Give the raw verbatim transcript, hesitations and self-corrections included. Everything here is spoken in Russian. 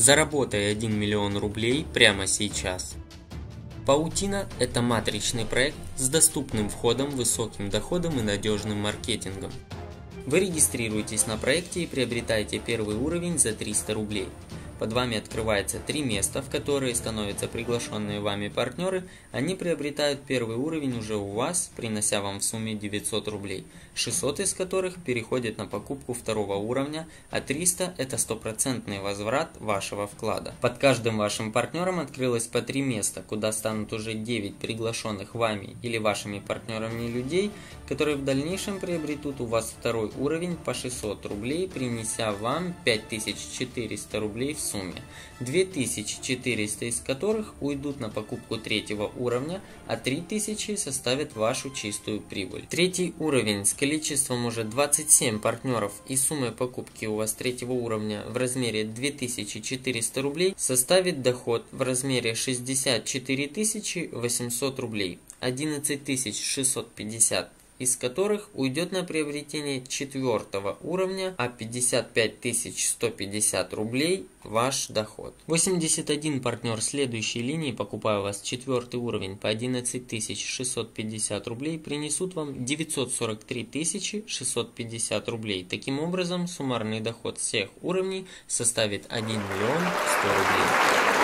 Заработай один миллион рублей прямо сейчас. Паутина – это матричный проект с доступным входом, высоким доходом и надежным маркетингом. Вы регистрируетесь на проекте и приобретаете первый уровень за триста рублей. Под вами открывается три места, в которые становятся приглашенные вами партнеры. Они приобретают первый уровень уже у вас, принося вам в сумме девятьсот рублей, шестьсот из которых переходят на покупку второго уровня, а триста – это стопроцентный возврат вашего вклада. Под каждым вашим партнером открылось по три места, куда станут уже девять приглашенных вами или вашими партнерами людей, которые в дальнейшем приобретут у вас второй уровень по шестьсот рублей, принеся вам пять тысяч четыреста рублей в сумме, две тысячи четыреста из которых уйдут на покупку третьего уровня, а три тысячи составят вашу чистую прибыль. Третий уровень с количеством уже двадцать семь партнеров и суммой покупки у вас третьего уровня в размере две тысячи четыреста рублей составит доход в размере шестьдесят четыре тысячи восемьсот рублей, одиннадцать тысяч шестьсот пятьдесят из которых уйдет на приобретение четвертого уровня, а пятьдесят пять тысяч сто пятьдесят рублей ваш доход. восемьдесят один партнер следующей линии, покупая у вас четвертый уровень по одиннадцать тысяч шестьсот пятьдесят рублей, принесут вам девятьсот сорок три тысячи шестьсот пятьдесят рублей. Таким образом, суммарный доход всех уровней составит один миллион сто рублей.